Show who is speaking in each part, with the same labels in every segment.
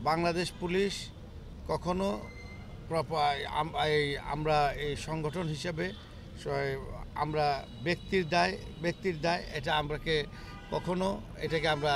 Speaker 1: Bangladesh police কখনো আমরা এই সংগঠন হিসেবে আমরা ব্যক্তির দায় এটা আমরাকে কখনো এটাকে আমরা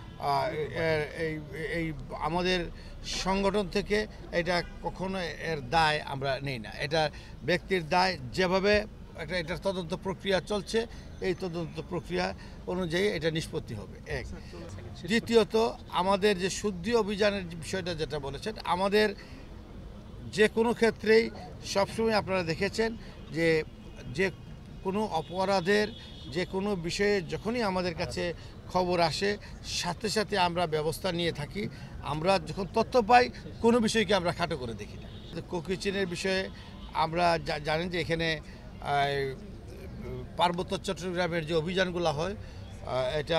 Speaker 1: এই আমাদের সংগঠন থেকে এটা কখনো এর দায় আমরা নেই না। এটা ব্যক্তির দায়, যেভাবে এটার তদন্ত প্রক্রিয়া চলছে এই তদন্ত প্রক্রিয়া অনুযায়ী এটা নিষ্পত্তি হবে। এক, দ্বিতীয়ত আমাদের যে শুদ্ধি অভিযানের বিষয়টা যেটা বলেছেন, আমাদের যে কোনো ক্ষেত্রেই সবসময় আপনারা দেখেছেন যে কোনো অপরাধের যে কোনো বিষয়ে যখনই আমাদের কাছে খবর আসে সাথে সাথে আমরা ব্যবস্থা নিয়ে থাকি। আমরা যখন তথ্য পাই কোনো বিষয়কে আমরা খাটো করে দেখি না। কোকিচিনের বিষয়ে আমরা জানেন যে এখানে পার্বত্য চট্টগ্রামের যে অভিযানগুলো হয় এটা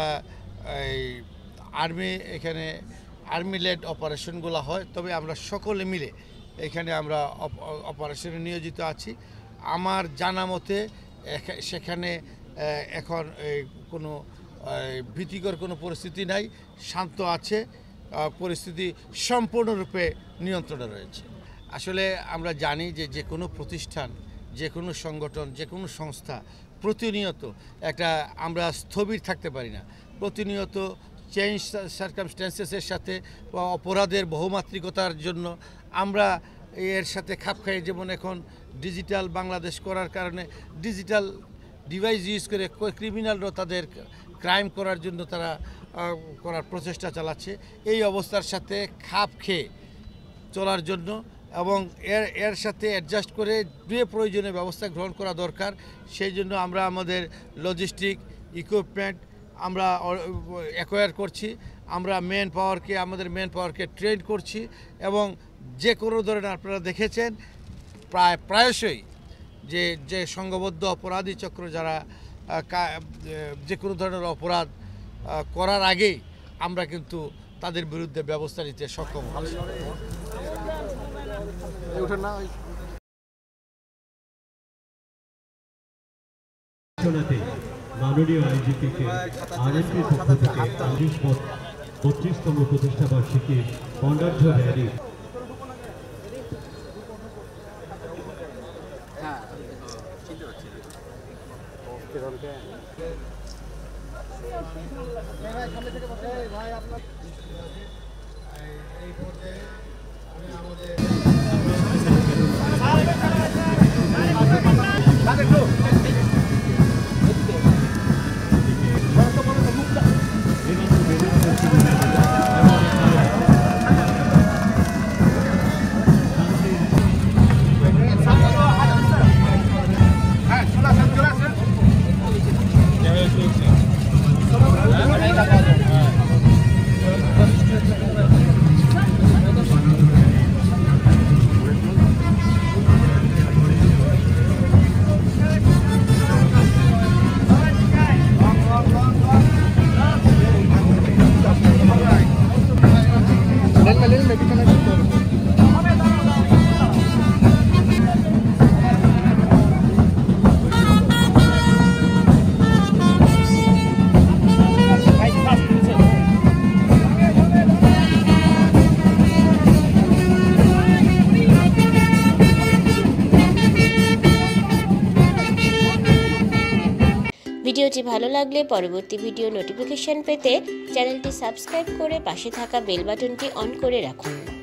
Speaker 1: আর্মি লেড অপারেশনগুলো হয়, তবে আমরা সকলে মিলে এখানে আমরা অপারেশনে নিয়োজিত আছি। আমার জানা মতে সেখানে এখন কোনো ভীতিকর কোনো পরিস্থিতি নাই, শান্ত আছে, পরিস্থিতি সম্পূর্ণরূপে নিয়ন্ত্রণে রয়েছে। আসলে আমরা জানি যে কোনো প্রতিষ্ঠান, যে কোনো সংগঠন, যে কোনো সংস্থা প্রতিনিয়ত আমরা স্থবির থাকতে পারি না। প্রতিনিয়ত চেঞ্জ সার্কামস্ট্যান্সেসের সাথে অপরাধের বহুমাত্রিকতার জন্য আমরা এর সাথে খাপ খাই। যেমন এখন ডিজিটাল বাংলাদেশ করার কারণে ডিজিটাল ডিভাইস ইউজ করে ক্রিমিনালরা তাদের ক্রাইম করার জন্য তারা করার প্রচেষ্টা চালাচ্ছে। এই অবস্থার সাথে খাপ খেয়ে চলার জন্য এবং এর সাথে অ্যাডজাস্ট করে যে প্রয়োজনীয় ব্যবস্থা গ্রহণ করা দরকার, সেই জন্য আমরা আমাদের লজিস্টিক ইকুইপমেন্ট আমরা অ্যাকোয়ার করছি। আমরা আমাদের মেন পাওয়ারকে ট্রেন করছি এবং যে কোনো ধরনের আপনারা দেখেছেন প্রায়শই যে সংঘবদ্ধ অপরাধী চক্র যারা যে কোনো ধরনের অপরাধ করার আগেই আমরা কিন্তু তাদের বিরুদ্ধে ব্যবস্থা নিতে সক্ষম হচ্ছি।
Speaker 2: মাননীয় আইজিপিকে আরএনপির পক্ষ থেকে 32তম প্রতিষ্ঠা বার্ষিকী বর্ণাঢ্য র্যালি
Speaker 3: ভিডিওটি ভালো লাগলে পরবর্তী ভিডিও নোটিফিকেশন পেতে চ্যানেলটি সাবস্ক্রাইব করে পাশে থাকা বেল বাটনটি অন করে রাখুন।